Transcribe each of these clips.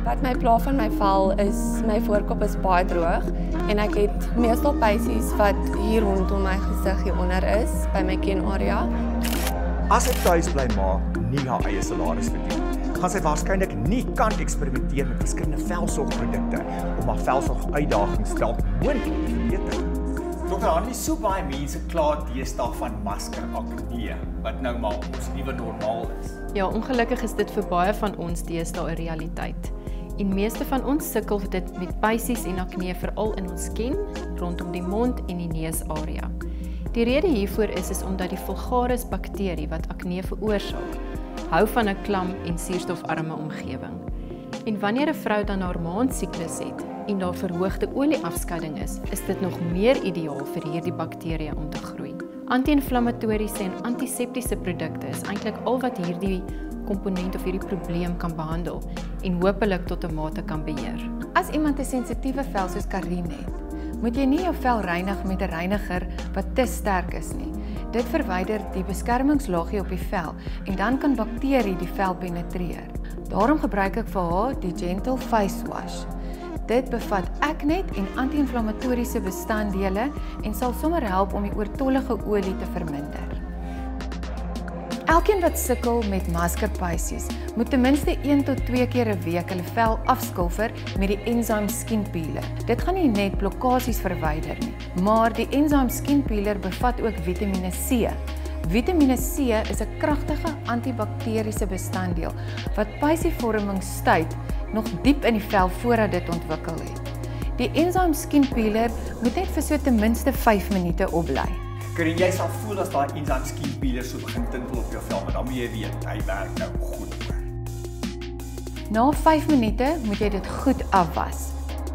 Wat my pla van my vel is, my voorkop is baie droog en ek het meestal pysies wat hier rondom my gesig hieronder is, by my kenarea. As sy tuis bly maak nie haar eie salaris verdien, gaan sy waarskynlik nie kan eksperimenteer met verskillende velsorgprodukte om haar velsorguitdagings dalk moontlik te verbeter. Dokter Hanlie, so baie mense kla deesdae van maskerakne, wat nou maar ons nuwe normaal is. Ja, ongelukkig is dit vir baie van ons deesdae 'n realiteit. En meeste van ons sukkel dit met pysies en akne veral in ons ken, rondom die mond en die neusarea. Die rede hiervoor is omdat die vulgaris bakterie wat akne veroorsaak, hou van 'n klam en suurstofarme omgewing. En wanneer 'n vrou dan haar maandsiklus het en daar verhoogde olieafskeiding is dit nog meer ideaal vir hierdie bakterieë om te groei. Anti-inflammatoriese en antiseptiese produkte is eintlik al wat hierdie komponent of hierdie probleem kan behandel en hopelik tot 'n mate kan beheer. As iemand 'n sensitiewe vel soos Karien het, moet jy nie jou vel reinig met 'n reiniger wat te sterk is nie. Dit verwyder die beskermingslaagie op die vel en dan kan bakterie die vel penetreer. Daarom gebruik ek vir haar die Gentle Face Wash. Dit bevat aknet en anti-inflammatoriese bestanddele en sal sommer help om die oortollige olie te verminder. Elkeen wat sukkel met maskerpysies, moet ten minste 1 tot 2 keer 'n week hulle vel afskilfer met die Enzyme Skin Peeler. Dit gaan nie net blokkasies verwyder nie, maar die Enzyme Skin Peeler bevat ook Vitamiene C. Vitamiene C is 'n kragtige antibakteriese bestanddeel wat pysievorming stuit nog diep in die vel voordat dit ontwikkel het. Die Enzyme Skin Peeler moet net vir so ten minste 5 minute opbly. Karien, jy sal voel as daai Enzyme Skin Peeler so begin tintel op jou vel, maar dan moet jy weet, hy werk nou goed. Na 5 minute moet jy dit goed afwas.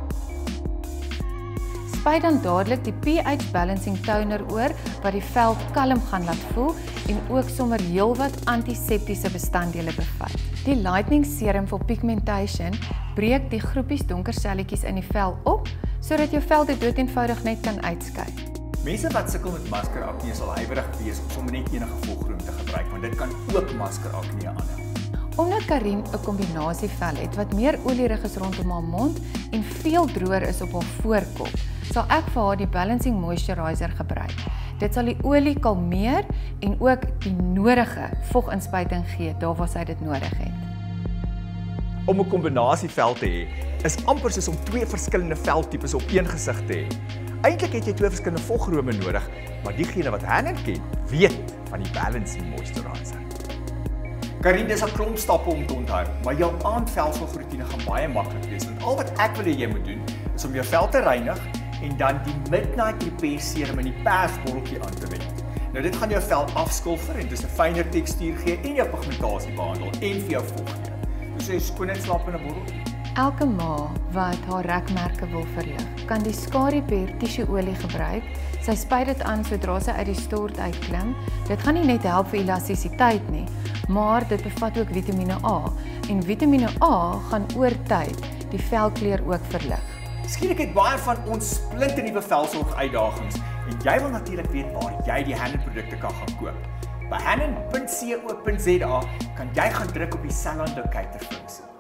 Spuit dan dadelik die pH Balancing Toner oor wat die vel kalm gaan laat voel en ook sommer heelwat antiseptiese bestanddele bevat. Die Lightning Serum for Pigmentation breek die groepies donker selletjies in die vel op sodat jou vel dit dood eenvoudig net kan uitskei. Mense wat sukkel met maskerakne sal huiwerig wees om sommer net enige volgroen te gebruik, want dit kan ook maskerakne aanhou. Omdat Karien 'n kombinasie vel het wat meer olierig is rondom haar mond en veel droër is op haar voorkop, sal ek vir haar die Balancing Moisturizer gebruik. Dit sal die olie kalmeer en ook die nodige voginspuiting gee daar waar sy dit nodig het. Om 'n kombinasie vel te hê, is amper soos om 2 verskillende veltipes op een gesig te hê. Eintlik het jy 2 verskillende vogrome nodig, maar diegene wat Hannon ken, weet van die Balancing Moisturizer. Karien, dis 'n klomp stappe om te onthou, maar jou aandvelsorgroetine gaan baie maklik wees. Want al wat ek wil hê jy moet doen, is om jou vel te reinig en dan die Midnight Repair Serum in die persbotteltjie aan te wend. Nou dit gaan jou vel afskilfer en dis 'n fynere tekstuur gee en jou pigmentasie behandel en vir jou vog gee. Dus jy skoon net slap in 'n botteltjie. Elke ma wat haar rekmerke wil verlig, kan die Repair tissueolie gebruik. Sy spuit dit aan sodra sy uit die stort uitklim. Dit gaan nie net help vir elastisiteit nie, maar dit bevat ook Vitamiene A. En Vitamiene A gaan oor tyd die velkleur ook verlig. Skielik het baie van ons splinternuwe velsorguitdagings en jy wil natuurlik weet waar jy die Hannon produkte kan gaan koop. By hannon.co.za kan jy gaan druk op die Sell and Locator funksie.